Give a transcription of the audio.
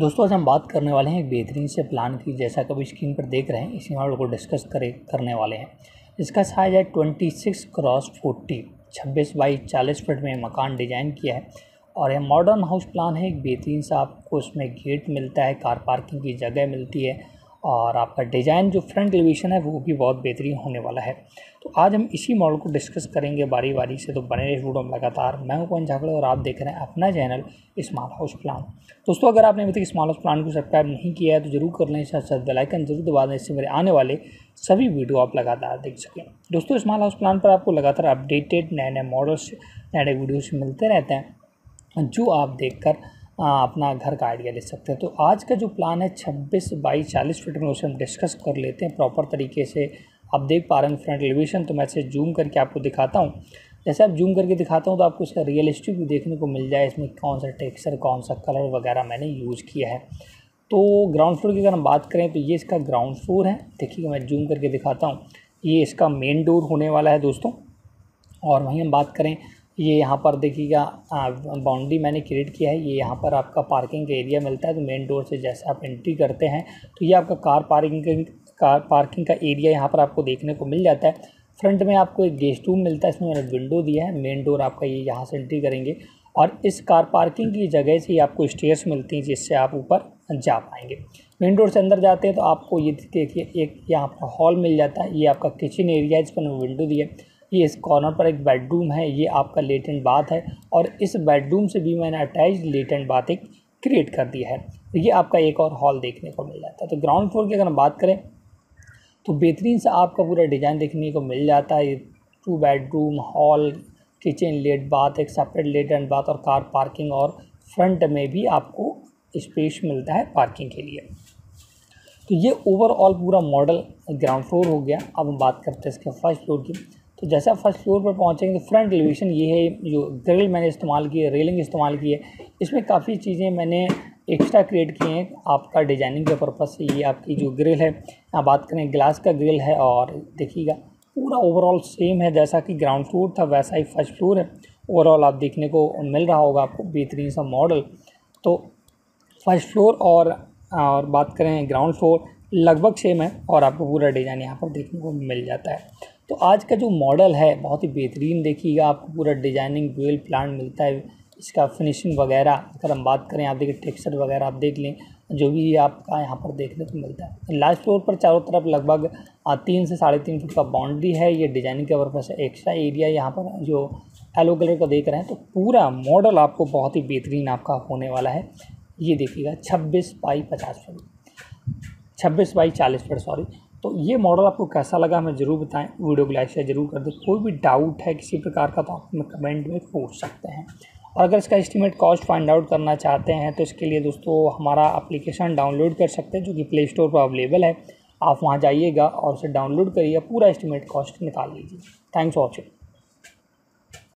दोस्तों आज हम बात करने वाले हैं एक बेहतरीन से प्लान की। जैसा कभी स्क्रीन पर देख रहे हैं, इसी मॉडल को डिस्कस करने वाले हैं। इसका साइज है 26x40, 26x40 फीट में मकान डिजाइन किया है और यह मॉडर्न हाउस प्लान है। एक बेहतरीन सा आपको उसमें गेट मिलता है, कार पार्किंग की जगह मिलती है और आपका डिज़ाइन जो फ्रंट एलिवेशन है वो भी बहुत बेहतरीन होने वाला है। तो आज हम इसी मॉडल को डिस्कस करेंगे बारी बारी से, तो बने रहिए वीडियो में लगातार। मैं हूं पवन झाकड़े और आप देख रहे हैं अपना चैनल स्मॉल हाउस प्लान। दोस्तों अगर आपने अभी तक स्मॉल हाउस प्लान को सब्सक्राइब नहीं किया है तो जरूर कर लें, साथ बेल आइकन जरूर दबा दें, इससे मेरे आने वाले सभी वीडियो आप लगातार देख सकें। दोस्तों स्मॉल हाउस प्लान पर आपको लगातार अपडेटेड नए नए मॉडल्स, नए नए वीडियोस मिलते रहते हैं जो आप देखकर अपना घर का आइडिया ले सकते हैं। तो आज का जो प्लान है 26x40 फीट में, उसे हम डिस्कस कर लेते हैं प्रॉपर तरीके से। आप देख पा रहे हैं फ्रंट एलिवेशन, तो मैं इसे जूम करके आपको दिखाता हूं। जैसे आप जूम करके दिखाता हूं तो आपको इसका रियलिस्टिक भी देखने को मिल जाए, इसमें कौन सा टेक्सचर, कौन सा कलर वगैरह मैंने यूज़ किया है। तो ग्राउंड फ्लोर की अगर हम बात करें तो ये इसका ग्राउंड फ्लोर है। देखिए मैं जूम करके दिखाता हूँ, ये इसका मेन डोर होने वाला है दोस्तों। और वहीं हम बात करें, ये यहाँ पर देखिएगा बाउंड्री मैंने क्रिएट किया है। ये यहाँ पर आपका पार्किंग का एरिया मिलता है। तो मेन डोर से जैसे आप एंट्री करते हैं तो ये आपका कार पार्किंग का एरिया यहाँ पर आपको देखने को मिल जाता है। फ्रंट में आपको एक गेस्ट रूम मिलता है, इसमें मैंने विंडो दिया है। मेन डोर आपका ये यहाँ से एंट्री करेंगे और इस कार पार्किंग की जगह से ही आपको स्टेयर्स मिलती हैं जिससे आप ऊपर जा पाएंगे। मेन डोर से अंदर जाते हैं तो आपको ये देखिए एक यहाँ पर हॉल मिल जाता है। ये आपका किचन एरिया है, इस पर विंडो दी है। ये इस कॉर्नर पर एक बेडरूम है, ये आपका लेटेंट बाथ है और इस बेडरूम से भी मैंने अटैच लेटेंट बाथ एक क्रिएट कर दिया है। तो ये आपका एक और हॉल देखने को मिल जाता है। तो ग्राउंड फ्लोर की अगर हम बात करें तो बेहतरीन से आपका पूरा डिज़ाइन देखने को मिल जाता है। 2 bedroom, hall, kitchen, lat bath, एक सेपरेट लेटेंट बाथ और कार पार्किंग, और फ्रंट में भी आपको स्पेस मिलता है पार्किंग के लिए। तो ये ओवरऑल पूरा मॉडल ग्राउंड फ्लोर हो गया। अब हम बात करते हैं इसके फर्स्ट फ्लोर की। तो जैसे आप फर्स्ट फ्लोर पर पहुंचेंगे तो फ्रंट एलिवेशन ये है। जो ग्रिल मैंने इस्तेमाल की है, रेलिंग इस्तेमाल की है, इसमें काफ़ी चीज़ें मैंने एक्स्ट्रा क्रिएट किए हैं आपका डिजाइनिंग के पर्पज़ से। ये आपकी जो ग्रिल है, यहाँ बात करें ग्लास का ग्रिल है और देखिएगा पूरा ओवरऑल सेम है। जैसा कि ग्राउंड फ्लोर था वैसा ही फर्स्ट फ्लोर है। ओवरऑल आप देखने को मिल रहा होगा आपको बेहतरीन सा मॉडल। तो फर्स्ट फ्लोर और बात करें ग्राउंड फ्लोर लगभग सेम है और आपको पूरा डिज़ाइन यहाँ पर देखने को मिल जाता है। तो आज का जो मॉडल है बहुत ही बेहतरीन, देखिएगा आपको पूरा डिजाइनिंग ड्यूल प्लान मिलता है। इसका फिनिशिंग वगैरह अगर हम बात करें, आप देखिए टेक्सचर वगैरह आप देख लें, जो भी आपका यहाँ पर देखने को मिलता है। लास्ट फ्लोर पर चारों तरफ लगभग 3 से 3.5 फुट का बाउंड्री है। ये डिजाइनिंग के पर्पज़ से एक्स्ट्रा एरिया यहाँ पर जो येलो कलर का देख रहे हैं। तो पूरा मॉडल आपको बहुत ही बेहतरीन आपका होने वाला है। ये देखिएगा 26x40 फीट सॉरी। तो ये मॉडल आपको कैसा लगा हमें ज़रूर बताएं। वीडियो को लाइक शेयर जरूर कर दें। कोई भी डाउट है किसी प्रकार का तो आप हमें कमेंट में पूछ सकते हैं। और अगर इसका एस्टीमेट कॉस्ट फाइंड आउट करना चाहते हैं तो इसके लिए दोस्तों हमारा एप्लीकेशन डाउनलोड कर सकते हैं जो कि प्ले स्टोर पर अवेलेबल है। आप वहाँ जाइएगा और उसे डाउनलोड करिए, पूरा एस्टीमेट कॉस्ट निकाल लीजिए। Thanks for watching.